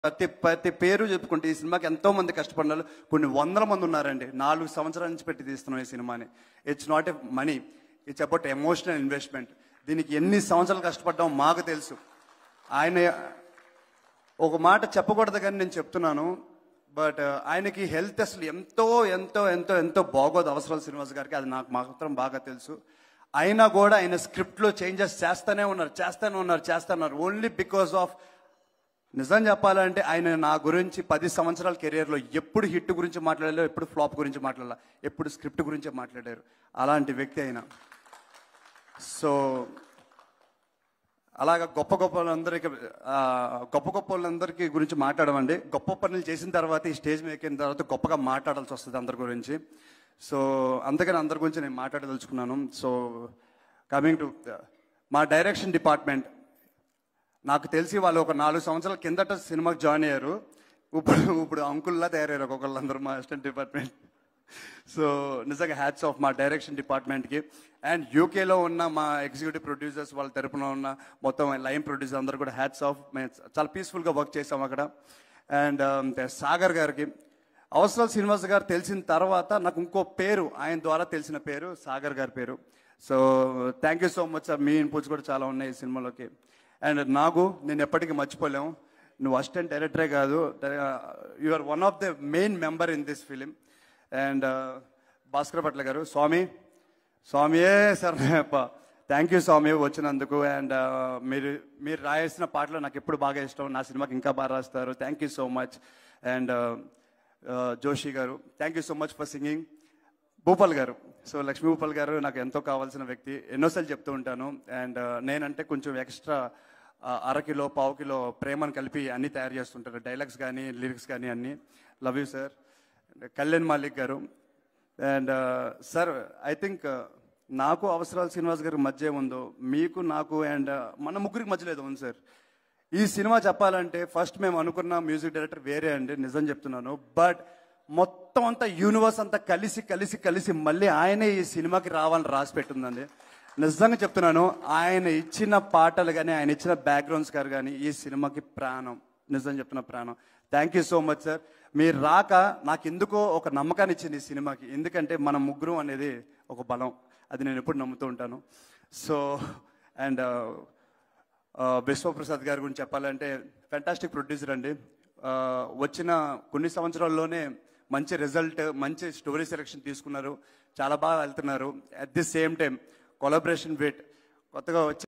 ప్రతి పేరు చెప్పుకుంటే ఈ సినిమాకి ఎంతో మంది కష్టపడినారు. కొన్ని వందల మంది ఉన్నారండి. 4 సంవత్సరాల నుంచి పెట్టి తీస్తున్నాం ఈ సినిమాని. It's not a money, it's about emotional investment. దీనికి ఎన్ని సంవత్సరాలు కష్టపడ్డామో మాకు తెలుసు. ఆయన ఒక మాట చెప్పకూడదు కానీ నేను చెప్తున్నాను, బట్ ఆయనకి హెల్త్ అసలు ఎంతో ఎంతో ఎంతో ఎంతో బాగోదు అవసరాలు శ్రీనివాస్ గారికి. అది నాకు మాత్రం బాగా తెలుసు. అయినా కూడా ఆయన స్క్రిప్ట్లో చేంజెస్ చేస్తూనే ఉన్నారు ఓన్లీ బికాస్ ఆఫ్, నిజం చెప్పాలంటే ఆయన నా గురించి 10 సంవత్సరాల కెరియర్లో ఎప్పుడు హిట్ గురించి మాట్లాడలేదు, ఎప్పుడు ఫ్లాప్ గురించి మాట్లాడాల, ఎప్పుడు స్క్రిప్ట్ గురించే మాట్లాడారు. అలాంటి వ్యక్తి ఆయన. సో అలాగా గొప్ప వాళ్ళందరికీ గురించి మాట్లాడమండి. గొప్ప పనులు చేసిన తర్వాత ఈ స్టేజ్ మీద ఎక్కిన తర్వాత గొప్పగా మాట్లాడాల్సి వస్తుంది అందరి గురించి. సో అందుకని అందరి గురించి నేను మాట్లాడదలుచుకున్నాను. సో కమింగ్ టు మా డైరెక్షన్ డిపార్ట్మెంట్, నాకు తెలిసి వాళ్ళు ఒక 4 సంవత్సరాల కిందట సినిమాకి జాయిన్ అయ్యారు. ఇప్పుడు అంకుల్లా తయారయ్యారు ఒక్కొక్కళ్ళందరూ మా అసిస్టెంట్ డిపార్ట్మెంట్. సో నిజంగా హ్యాట్స్ ఆఫ్ మా డైరెక్షన్ డిపార్ట్మెంట్కి. అండ్ యూకేలో ఉన్న మా ఎగ్జిక్యూటివ్ ప్రొడ్యూసర్స్ వాళ్ళ తరపున ఉన్న మొత్తం లైన్ ప్రొడ్యూసర్ అందరూ కూడా హ్యాట్స్ ఆఫ్. మేము చాలా పీస్ఫుల్గా వర్క్ చేసాం అక్కడ. అండ్ సాగర్ గారికి, అవసరాలు శ్రీనివాస్ గారు తెలిసిన తర్వాత నాకు ఇంకో పేరు, ఆయన ద్వారా తెలిసిన పేరు సాగర్ గారి పేరు. So thank you so much sir, మీ ఇన్పుట్స్ కూడా చాలా ఉన్నాయి ఈ సినిమాలోకి. అండ్ నాగు, నేను ఎప్పటికీ మర్చిపోలేము, నువ్వు అసిస్టెంట్ డైరెక్టరే కాదు, you are one of the main member in this film. And Bhaskar Bhatla గారు, స్వామియే సార్, థ్యాంక్ యూ స్వామి వచ్చినందుకు. అండ్ మీరు రాయాల్సిన పాటలు నాకు ఎప్పుడు బాగా ఇష్టం, నా సినిమాకి ఇంకా బాగా రాస్తారు. Thank you so much. And Joshi గారు, thank you so much for singing. Bhupal గారు, సో లక్ష్మీ భూపాల్ గారు నాకు ఎంతో కావాల్సిన వ్యక్తి, ఎన్నోసార్లు చెప్తూ ఉంటాను. అండ్ నేనంటే కొంచెం ఎక్స్ట్రా 1/2 కిలో 1/4 కిలో ప్రేమను కలిపి అన్నీ తయారు చేస్తుంటారు, డైలాగ్స్ కానీ లిరిక్స్ కానీ అన్నీ. Love you sir. Kalyan Malik గారు. అండ్ సార్, ఐ థింక్ నాకు అవసరాలు శ్రీనివాస్ గారి మధ్య ఉందో, మీకు నాకు అండ్ మన ముగ్గురికి మధ్య లేదు ఉంది సార్. ఈ సినిమా చెప్పాలంటే ఫస్ట్ మేము అనుకున్న మ్యూజిక్ డైరెక్టర్ వేరే అండి, నిజం చెప్తున్నాను. బట్ మొత్తం అంతా యూనివర్స్ అంతా కలిసి మళ్ళీ ఆయనే ఈ సినిమాకి రావాలని రాసి పెట్టిందండి. నిజంగా చెప్తున్నాను, ఆయన ఇచ్చిన పాటలు కానీ ఆయన ఇచ్చిన బ్యాక్గ్రౌండ్స్ గారు కానీ ఈ సినిమాకి ప్రాణం, నిజం చెప్తున్న ప్రాణం. Thank you so much sir. మీరు రాక నాకు ఎందుకో ఒక నమ్మకాన్ని ఇచ్చింది ఈ సినిమాకి. ఎందుకంటే మన ముగ్గురు అనేది ఒక బలం, అది నేను ఎప్పుడు నమ్ముతూ ఉంటాను. సో అండ్ విశ్వప్రసాద్ గారి గురించి చెప్పాలంటే ఫ్యాంటాస్టిక్ ప్రొడ్యూసర్ అండి. వచ్చిన కొన్ని సంవత్సరాల్లోనే మంచి రిజల్ట్, మంచి స్టోరీ సెలెక్షన్ తీసుకున్నారు, చాలా బాగా వెళ్తున్నారు. At the same time collaboration with కొత్తగా వచ్చి